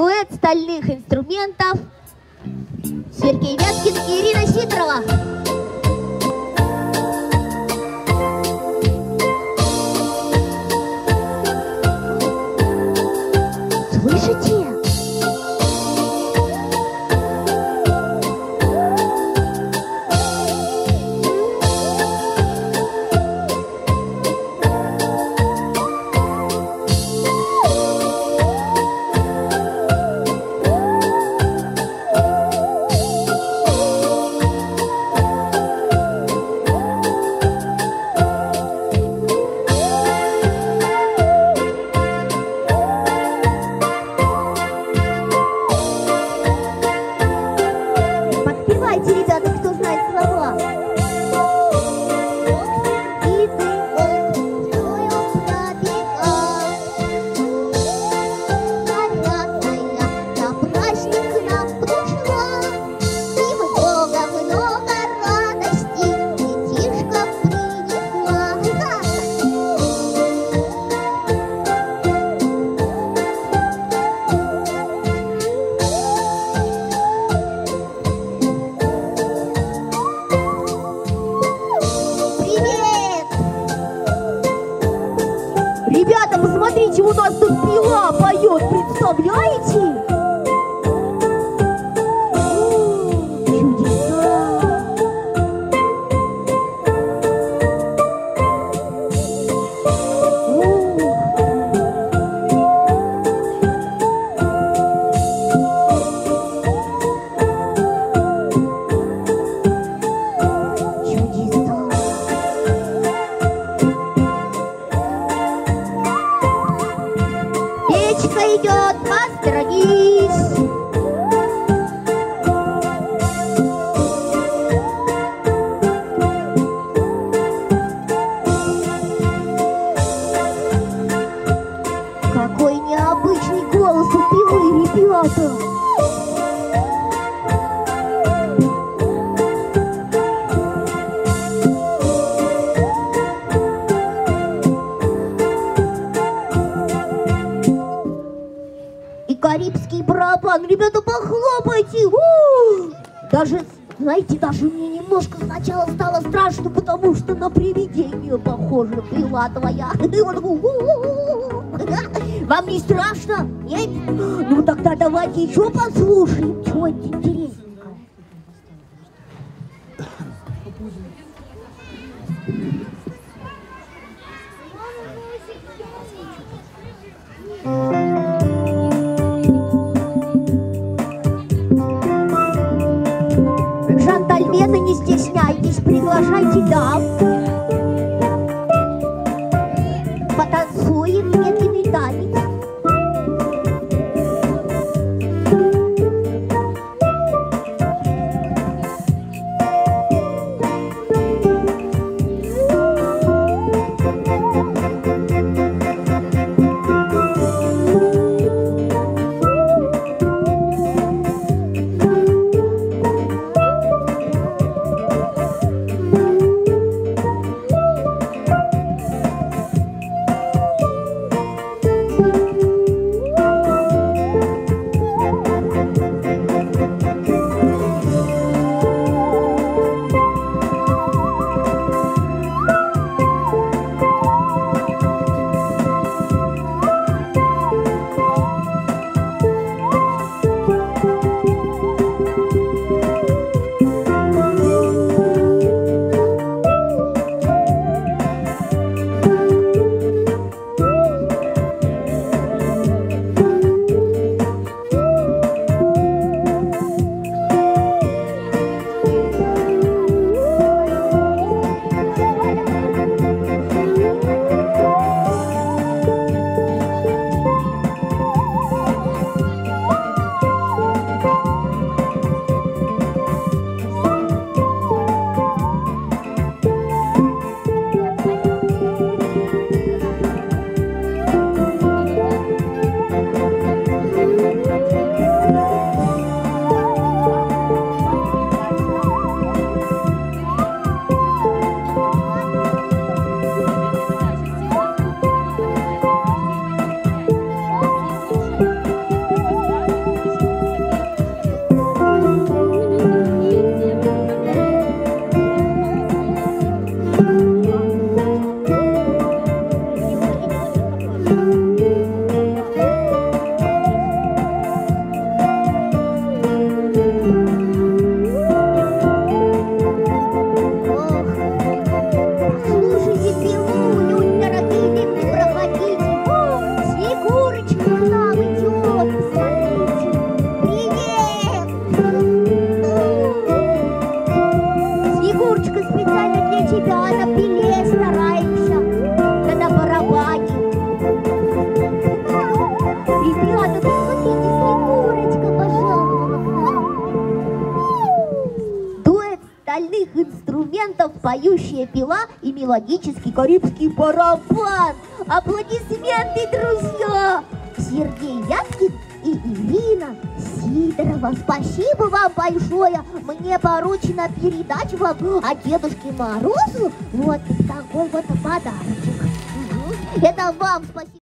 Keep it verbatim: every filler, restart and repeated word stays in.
дуэт стальных инструментов Сергей Вяткин и Ирина Сидорова. Слышите? Ребята, посмотрите, у нас тут пила поет, представляете? Идет, посторонись. Какой необычный голос у пилы, ребята. Карибский барабан. Ребята, похлопайте. У-у-у. Даже, знаете, даже мне немножко сначала стало страшно, потому что на привидение похоже пила твоя. Вам не страшно? Нет? Ну тогда давайте еще послушаем что-нибудь интересненькое. Джентльмены, не стесняйтесь, приглашайте дам. Потанцуем медленный танец. Привет! Снегурочка, специально для тебя на пиле стараемся, да на барабане. Ребята, посмотрите, Снегурочка пожалуйста. Дуэт стальных инструментов, поющая пила и мелодический карибский барабан. Аплодисменты, друзья! Сергей Яткин и Ирина Сидорова. Спасибо вам большое. Мне поручено передать вам от Дедушки Морозу вот такой вот подарочек. Это вам спасибо.